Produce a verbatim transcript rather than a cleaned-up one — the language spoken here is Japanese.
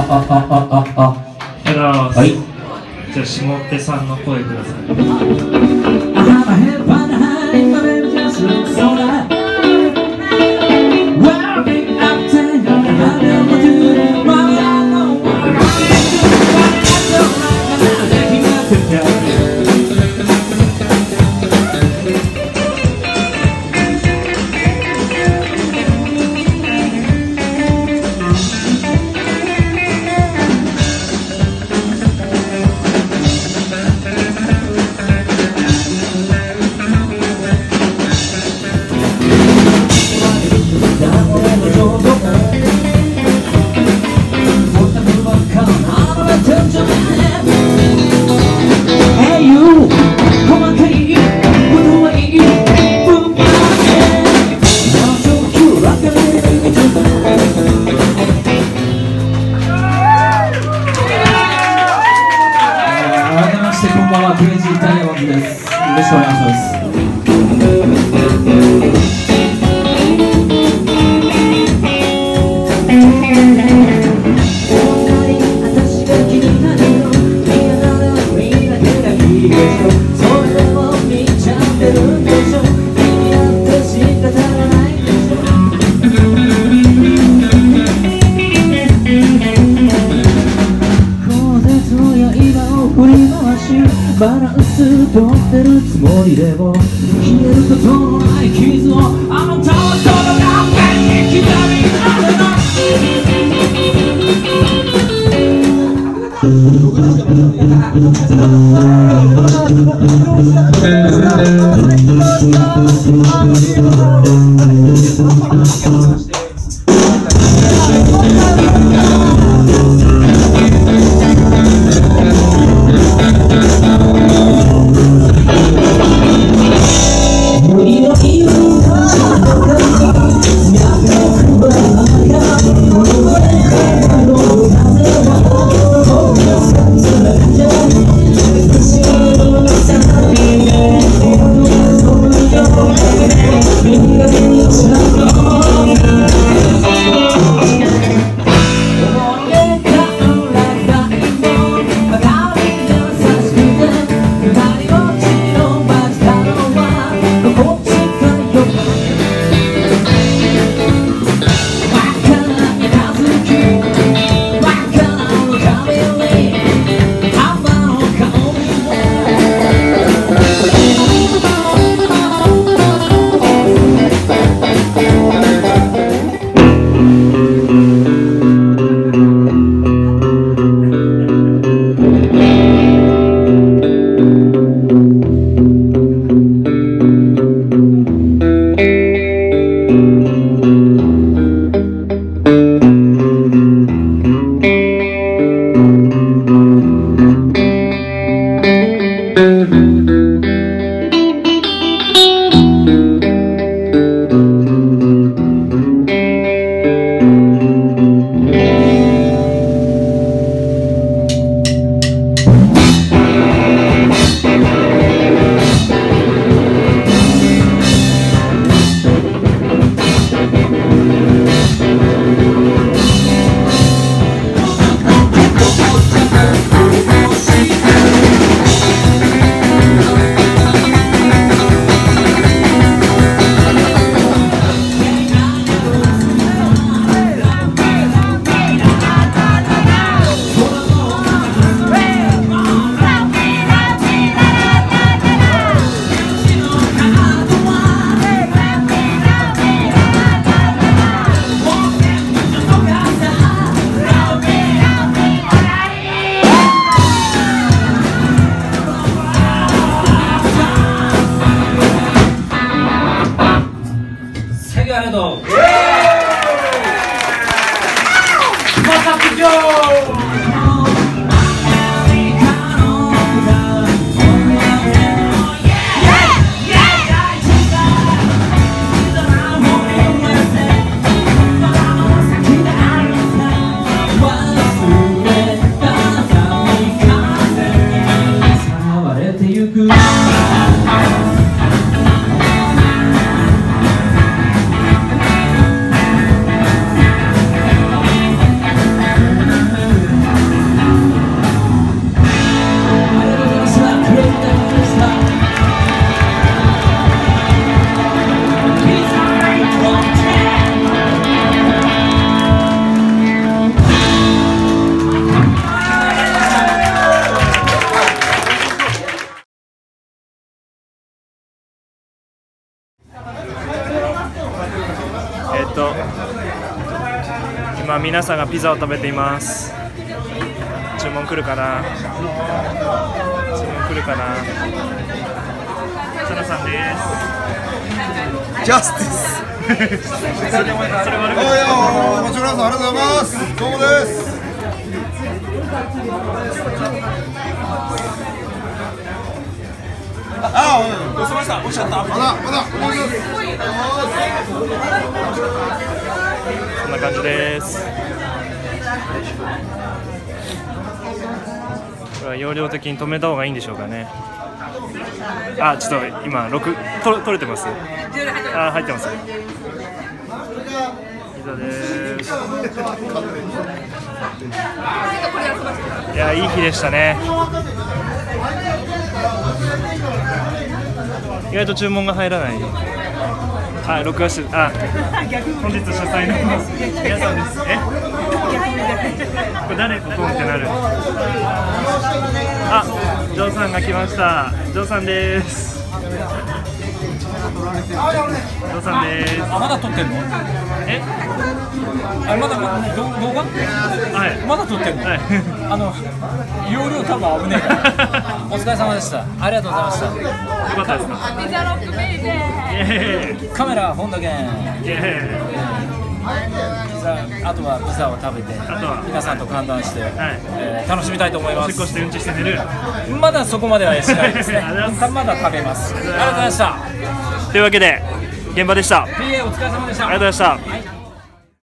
はい。じゃあ下手さんの声ください。 クレイジーダイヤモンドです。よろしくお願いします。バランス取ってるつもりでも消えることのない傷をあなたはその顔面に刻み込んでます。 ありがとう。 「 今皆さんがピザを食べています。注文来るかな。注文来るかな。サナさんです。 ジャスティス。 それそれ悪いやいや、もちろんありがとうございます。どうもです。ああ、どうしました。おっしゃった。まだまだ。 こんな感じです。これは容量的に止めた方がいいんでしょうかね。あ、ちょっと今録と取れてます。あ、入ってます。ピザです。いや、いい日でしたね。意外と注文が入らない。あ、録画して、あ、本日主催の皆さんです。え？これ誰？ポンってなる。あ、ジョーさんが来ました。ジョーさんです。ジョーさんです。 あ、まだ撮ってんの？ え？ あれまだ動画？ はい。 まだ撮ってんの？はい。あの容量多分危ねえから。お疲れ様でした。ありがとうございました。 よかったですか？ ピザロックベイベー。 カメラ本田健。 イエーイ。 ピザ、あとはピザを食べてあとは皆さんと歓談して、 はいえー楽しみたいと思いまおしっこす。 してうんちして寝る。 まだそこまではしないですね。 ありがとうございまだ食べます。ありがとうございました。 というわけで現場でした。ありがとうピーエー お疲れ様でした。 ございました。 はい